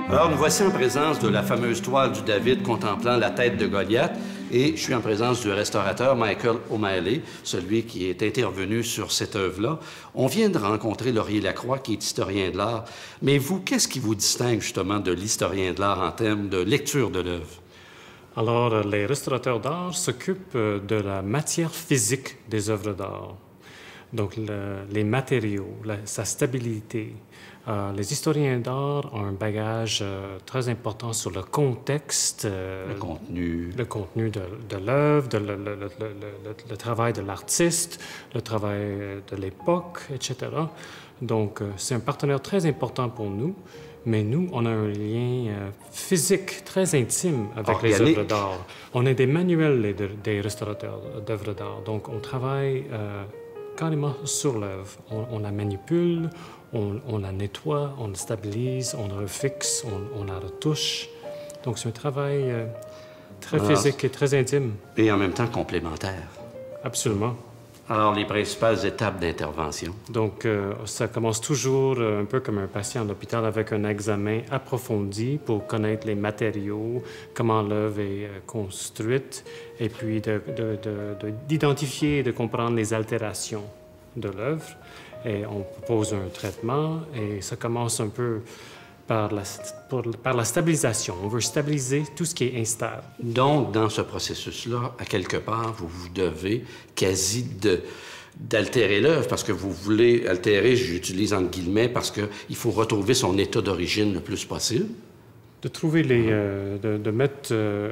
Alors, nous voici en présence de la fameuse toile du David contemplant la tête de Goliath. Et je suis en présence du restaurateur Michael O'Malley, celui qui est intervenu sur cette œuvre-là. On vient de rencontrer Laurier Lacroix, qui est historien de l'art. Mais vous, qu'est-ce qui vous distingue justement de l'historien de l'art en termes de lecture de l'œuvre? Alors, les restaurateurs d'art s'occupent de la matière physique des œuvres d'art. Donc, les matériaux, sa stabilité. Les historiens d'art ont un bagage très important sur le contexte, le contenu de l'œuvre, le travail de l'artiste, le travail de l'époque, etc. Donc, c'est un partenaire très important pour nous, mais nous, on a un lien physique très intime avec les œuvres d'art. On est des manuels des restaurateurs d'œuvres d'art, donc on travaille carrément sur l'œuvre. On la manipule, on la nettoie, on la stabilise, on la refixe, on la retouche. Donc, c'est un travail très physique et très intime. Et en même temps complémentaire. Absolument. Alors, les principales étapes d'intervention? Donc, ça commence toujours un peu comme un patient à l'hôpital avec un examen approfondi pour connaître les matériaux, comment l'œuvre est construite, et puis d'identifier et de comprendre les altérations de l'œuvre. Et on propose un traitement, et ça commence un peu par la stabilisation. On veut stabiliser tout ce qui est instable. Donc, dans ce processus-là, à quelque part, vous devez quasi d'altérer l'œuvre, parce que vous voulez altérer, j'utilise entre guillemets, parce qu'il faut retrouver son état d'origine le plus possible. De trouver de mettre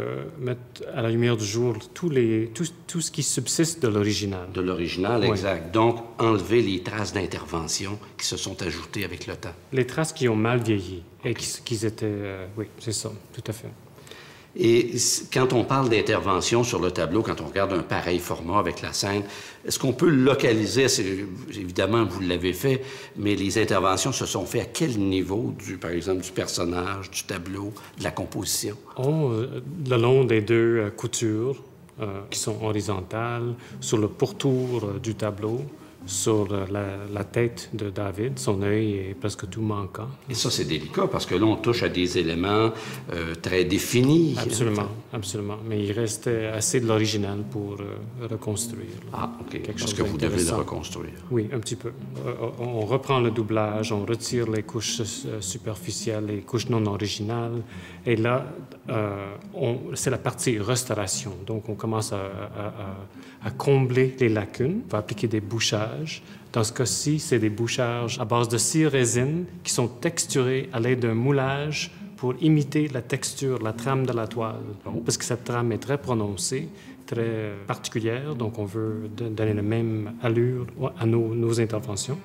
à la lumière du jour tout ce qui subsiste de l'original. De l'original, oui. Exact. Donc, enlever les traces d'intervention qui se sont ajoutées avec le temps. Les traces qui ont mal vieilli et qui étaient... oui, c'est ça, tout à fait. Et quand on parle d'intervention sur le tableau, quand on regarde un pareil format avec la scène, est-ce qu'on peut localiser, évidemment, vous l'avez fait, mais les interventions se sont faites à quel niveau, par exemple, du personnage, du tableau, de la composition? Le long des deux coutures qui sont horizontales, sur le pourtour du tableau, sur la tête de David, son œil est presque tout manquant. Et ça, c'est délicat, parce que là, on touche à des éléments très définis. Absolument, absolument. Mais il reste assez de l'original pour reconstruire. Ah, OK. Parce que vous devez le reconstruire. Oui, un petit peu. On reprend le doublage, on retire les couches superficielles, les couches non originales. Et là, c'est la partie restauration. Donc, on commence à combler les lacunes. On va appliquer des bouchages. Dans ce cas-ci, c'est des bouchages à base de cire résine qui sont texturés à l'aide d'un moulage pour imiter la texture, la trame de la toile. Parce que cette trame est très prononcée, très particulière, donc on veut donner la même allure à nos interventions.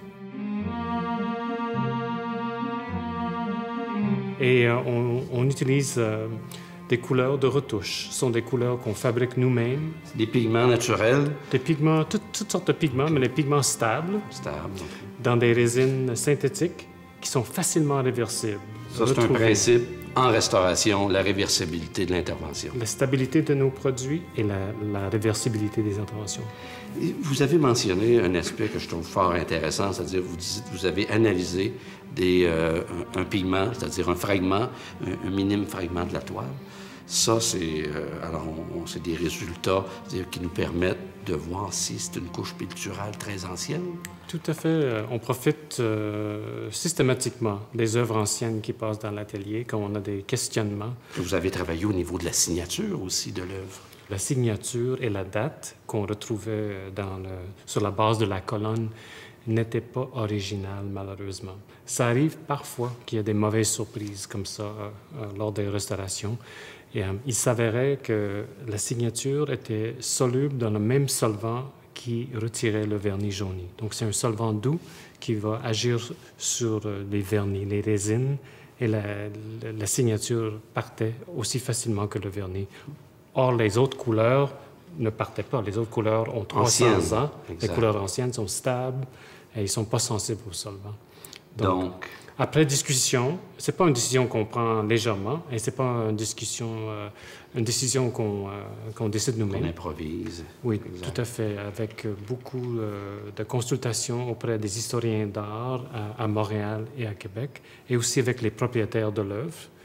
Et on utilise des couleurs de retouche. Ce sont des couleurs qu'on fabrique nous-mêmes. Des pigments naturels? Des pigments, toutes sortes de pigments, mais des pigments stables. Stables. Dans des résines synthétiques qui sont facilement réversibles. Ça, c'est un principe en restauration, la réversibilité de l'intervention. La stabilité de nos produits et la réversibilité des interventions. Et vous avez mentionné un aspect que je trouve fort intéressant, c'est-à-dire vous avez analysé un pigment, c'est-à-dire un fragment, un minime fragment de la toile. Ça, c'est c'est des résultats qui nous permettent de voir si c'est une couche picturale très ancienne. Tout à fait. On profite systématiquement des œuvres anciennes qui passent dans l'atelier quand on a des questionnements. Vous avez travaillé au niveau de la signature aussi de l'œuvre. La signature et la date qu'on retrouvait sur la base de la colonne n'étaient pas originales, malheureusement. Ça arrive parfois qu'il y ait des mauvaises surprises comme ça lors des restaurations. Et, il s'avérait que la signature était soluble dans le même solvant qui retirait le vernis jauni. Donc, c'est un solvant doux qui va agir sur les vernis, les résines, et la signature partait aussi facilement que le vernis. Or, les autres couleurs ne partaient pas. Les autres couleurs ont 300 ans. Exact. Les couleurs anciennes sont stables et ils ne sont pas sensibles au solvant. Donc, après discussion, c'est pas une décision qu'on prend légèrement et c'est pas une décision qu'on décide nous-mêmes. On improvise. Oui, exact. Tout à fait, avec beaucoup de consultations auprès des historiens d'art à Montréal et à Québec, et aussi avec les propriétaires de l'œuvre.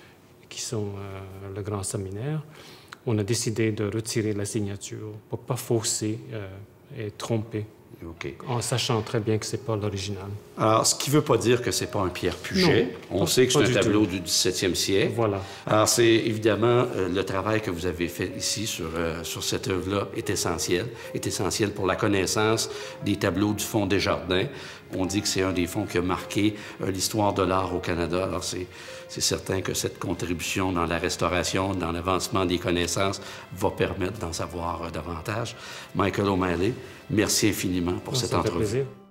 qui sont le grand séminaire, on a décidé de retirer la signature pour ne pas fausser et tromper, en sachant très bien que ce n'est pas l'original. Alors, ce qui ne veut pas dire que ce n'est pas un Pierre Puget. Non, on sait que c'est un tableau du 17e siècle. Voilà. Alors, c'est évidemment le travail que vous avez fait ici sur cette œuvre-là est essentiel pour la connaissance des tableaux du Fonds Desjardins. On dit que c'est un des fonds qui a marqué l'histoire de l'art au Canada. Alors, c'est certain que cette contribution dans la restauration, dans l'avancement des connaissances, va permettre d'en savoir davantage. Michael O'Malley, merci infiniment pour cette entrevue. Ça fait plaisir.